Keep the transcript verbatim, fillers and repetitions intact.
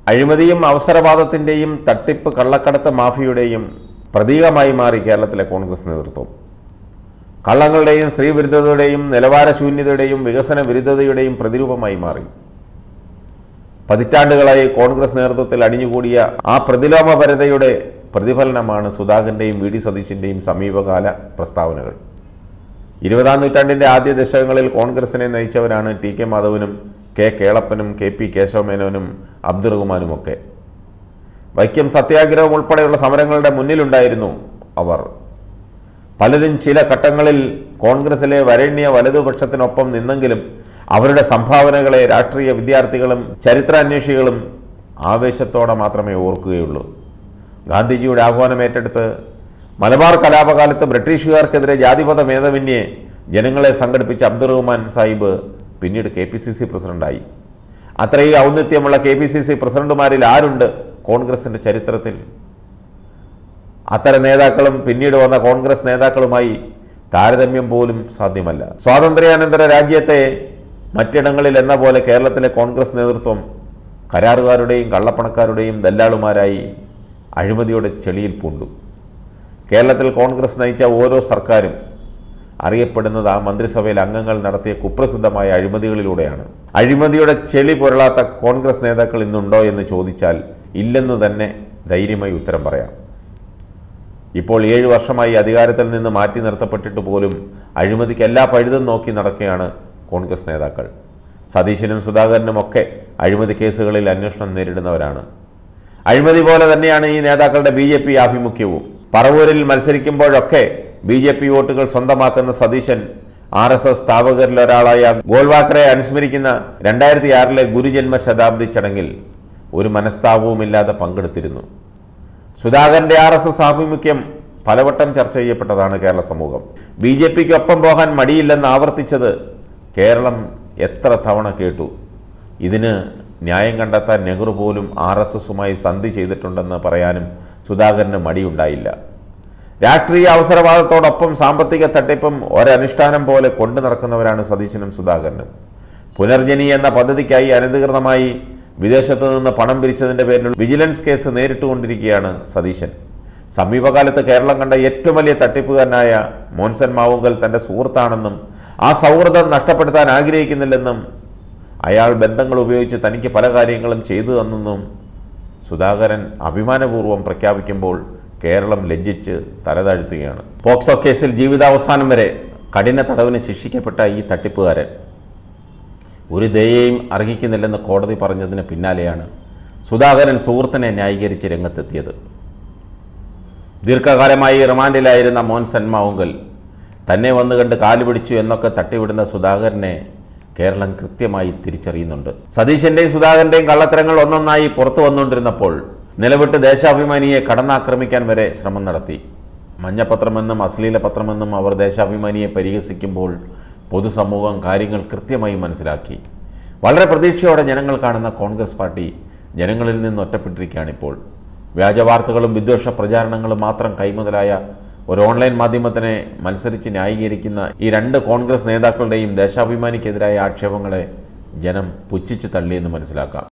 അഴിമതിയും അവസരവാദത്തിൻ്റെയും തട്ടിപ്പ് കള്ളക്കടത്ത് മാഫിയുടെയും പ്രതീകമായി മാറി കേരളത്തിലെ കോൺഗ്രസ് നേതൃത്വം. കള്ളങ്ങളുടെയും സ്ത്രീവിരുദ്ധതയുടെയും നിലവാരശൂന്യതയുടെയും വികസന വിരുദ്ധതയുടെയും പ്രതിരൂപമായി മാറി. പതിറ്റാണ്ടുകളായി കോൺഗ്രസ് നേതൃത്വത്തിൽ അടിഞ്ഞുകൂടിയ ആ പ്രതിലോമപരതയുടെ പ്രതിഫലനമാണ് സുധാകരൻ്റെയും വി ഡി സതീശിൻ്റെയും സമീപകാല പ്രസ്താവനകൾ. ഇരുപതാം നൂറ്റാണ്ടിൻ്റെ ആദ്യ ദശകങ്ങളിൽ കോൺഗ്രസിനെ നയിച്ചവരാണ് ടി കെ മാധവനും കെ കേളപ്പനും കെ പി കേശവമേനോനും അബ്ദുറഹ്മാനുമൊക്കെ. വൈക്കം സത്യാഗ്രഹം ഉൾപ്പെടെയുള്ള സമരങ്ങളുടെ മുന്നിലുണ്ടായിരുന്നു അവർ. പലരും ചില ഘട്ടങ്ങളിൽ കോൺഗ്രസിലെ വരേണ്യ വലതുപക്ഷത്തിനൊപ്പം നിന്നെങ്കിലും അവരുടെ സംഭാവനകളെ രാഷ്ട്രീയ വിദ്യാർത്ഥികളും ചരിത്രാന്വേഷികളും ആവേശത്തോടെ മാത്രമേ ഓർക്കുകയുള്ളൂ. ഗാന്ധിജിയുടെ ആഹ്വാനം ഏറ്റെടുത്ത് മലബാർ കലാപകാലത്ത് ബ്രിട്ടീഷുകാർക്കെതിരെ ജാതിമത ഭേദമന്യേ ജനങ്ങളെ സംഘടിപ്പിച്ച അബ്ദുറഹ്മാൻ സാഹിബ് പിന്നീട് കെ പി സി സി പ്രസിഡന്റായി. അത്രയും ഔന്നത്യമുള്ള കെ പി സി സി പ്രസിഡന്റുമാരിൽ ആരുണ്ട് കോൺഗ്രസിൻ്റെ ചരിത്രത്തിൽ? അത്തരം നേതാക്കളും പിന്നീട് വന്ന കോൺഗ്രസ് നേതാക്കളുമായി താരതമ്യം പോലും സാധ്യമല്ല. സ്വാതന്ത്ര്യാനന്തര രാജ്യത്തെ മറ്റിടങ്ങളിൽ എന്ന പോലെ കേരളത്തിലെ കോൺഗ്രസ് നേതൃത്വം കരാറുകാരുടെയും കള്ളപ്പണക്കാരുടെയും ദല്ലാളുമാരായി അഴിമതിയുടെ ചെളിയിൽ പൂണ്ടു. കേരളത്തിൽ കോൺഗ്രസ് നയിച്ച ഓരോ സർക്കാരും അറിയപ്പെടുന്നത് ആ മന്ത്രിസഭയിൽ അംഗങ്ങൾ നടത്തിയ കുപ്രസിദ്ധമായ അഴിമതികളിലൂടെയാണ്. അഴിമതിയുടെ ചെളി പുരളാത്ത കോൺഗ്രസ് നേതാക്കൾ ഇന്നുണ്ടോ എന്ന് ചോദിച്ചാൽ ഇല്ലെന്ന് തന്നെ ധൈര്യമായി ഉത്തരം പറയാം. ഇപ്പോൾ ഏഴു വർഷമായി അധികാരത്തിൽ നിന്ന് മാറ്റി നിർത്തപ്പെട്ടിട്ട് പോലും അഴിമതിക്ക് എല്ലാ പഴുതും നോക്കി നടക്കുകയാണ് കോൺഗ്രസ് നേതാക്കൾ. സതീശനും സുധാകരനുമൊക്കെ അഴിമതി കേസുകളിൽ അന്വേഷണം നേരിടുന്നവരാണ്. അഴിമതി പോലെ തന്നെയാണ് ഈ നേതാക്കളുടെ ബി ജെ പി ആഭിമുഖ്യവും. പറവൂരിൽ മത്സരിക്കുമ്പോഴൊക്കെ ബി ജെ പി വോട്ടുകൾ സ്വന്തമാക്കുന്ന സതീശൻ ആർ എസ് എസ് സ്ഥാപകരിലൊരാളായ ഗോൾവാക്കറെ അനുസ്മരിക്കുന്ന രണ്ടായിരത്തി ആറിലെ ഗുരുജന്മ ശതാബ്ദി ചടങ്ങിൽ ഒരു മനസ്താപവുമില്ലാതെ പങ്കെടുത്തിരുന്നു. സുധാകരൻ്റെ ആർ എസ് എസ് ആഭിമുഖ്യം പലവട്ടം ചർച്ച ചെയ്യപ്പെട്ടതാണ് കേരള സമൂഹം. ബി ജെ പിക്ക് ഒപ്പം പോകാൻ മടിയില്ലെന്ന് ആവർത്തിച്ചത് കേരളം എത്ര തവണ കേട്ടു. ഇതിന് ന്യായം കണ്ടെത്താൻ നെഹ്റു പോലും ആർ എസ് എസുമായി സന്ധി ചെയ്തിട്ടുണ്ടെന്ന് പറയാനും സുധാകരന് മടിയുണ്ടായില്ല. രാഷ്ട്രീയ അവസരവാദത്തോടൊപ്പം സാമ്പത്തിക തട്ടിപ്പും ഒരനുഷ്ഠാനം പോലെ കൊണ്ടു നടക്കുന്നവരാണ് സതീശനും സുധാകരനും. പുനർജനി എന്ന പദ്ധതിക്കായി അനധികൃതമായി വിദേശത്തു നിന്ന് പണം പിരിച്ചതിൻ്റെ പേരിൽ വിജിലൻസ് കേസ് നേരിട്ടുകൊണ്ടിരിക്കുകയാണ് സതീശൻ. സമീപകാലത്ത് കേരളം കണ്ട ഏറ്റവും വലിയ തട്ടിപ്പുകാരനായ മോൻസൻ മാവുങ്കൽ തൻ്റെ സുഹൃത്താണെന്നും ആ സൗഹൃദം നഷ്ടപ്പെടുത്താൻ ആഗ്രഹിക്കുന്നില്ലെന്നും അയാൾ ബന്ധങ്ങൾ ഉപയോഗിച്ച് തനിക്ക് പല കാര്യങ്ങളും ചെയ്തു തന്നെന്നും സുധാകരൻ അഭിമാനപൂർവ്വം പ്രഖ്യാപിക്കുമ്പോൾ കേരളം ലജ്ജിച്ച് തലതാഴ്ത്തുകയാണ്. പോക്സോ കേസിൽ ജീവിതാവസാനം വരെ കഠിന തടവിന് ശിക്ഷിക്കപ്പെട്ട ഈ തട്ടിപ്പുകാരൻ ഒരു ദയയും അർഹിക്കുന്നില്ലെന്ന് കോടതി പറഞ്ഞതിന് പിന്നാലെയാണ് സുധാകരൻ സുഹൃത്തിനെ ന്യായീകരിച്ച് രംഗത്തെത്തിയത്. ദീർഘകാലമായി റിമാൻഡിലായിരുന്ന മോൻസൻ മാവുങ്കൽ തന്നെ വന്നു കണ്ട് കാലുപിടിച്ചു എന്നൊക്കെ തട്ടിവിടുന്ന സുധാകരനെ കേരളം കൃത്യമായി തിരിച്ചറിയുന്നുണ്ട്. സതീശൻ്റെയും സുധാകരൻ്റെയും കള്ളത്തരങ്ങൾ ഒന്നൊന്നായി പുറത്തു വന്നുകൊണ്ടിരുന്നപ്പോൾ നിലവിട്ട് ദേശാഭിമാനിയെ കടന്നാക്രമിക്കാൻ വരെ ശ്രമം നടത്തി. മഞ്ഞപത്രമെന്നും അശ്ലീല പത്രമെന്നും അവർ ദേശാഭിമാനിയെ പരിഹസിക്കുമ്പോൾ പൊതുസമൂഹം കാര്യങ്ങൾ കൃത്യമായി മനസ്സിലാക്കി. വളരെ പ്രതീക്ഷയോടെ ജനങ്ങൾ കാണുന്ന കോൺഗ്രസ് പാർട്ടി ജനങ്ങളിൽ നിന്ന് ഒറ്റപ്പെട്ടിരിക്കുകയാണിപ്പോൾ. വ്യാജവാർത്തകളും വിദ്വേഷ പ്രചാരണങ്ങളും മാത്രം കൈമുതലായ ഒരു ഓൺലൈൻ മാധ്യമത്തിനെ മത്സരിച്ച് ന്യായീകരിക്കുന്ന ഈ രണ്ട് കോൺഗ്രസ് നേതാക്കളുടെയും ദേശാഭിമാനിക്കെതിരായ ആക്ഷേപങ്ങളെ ജനം പുച്ഛിച്ച് തള്ളിയെന്ന് മനസ്സിലാക്കാം.